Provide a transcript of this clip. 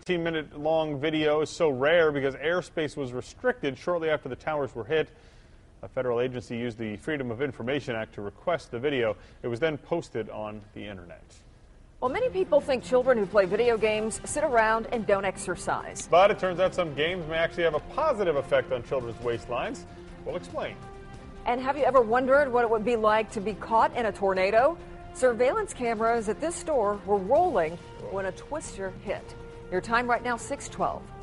15-minute long video is so rare because airspace was restricted shortly after the towers were hit. A federal agency used the Freedom of Information Act to request the video. It was then posted on the internet. Well, many people think children who play video games sit around and don't exercise. But it turns out some games may actually have a positive effect on children's waistlines. We'll explain. And have you ever wondered what it would be like to be caught in a tornado? Surveillance cameras at this store were rolling when a twister hit. Your time right now, 6:12.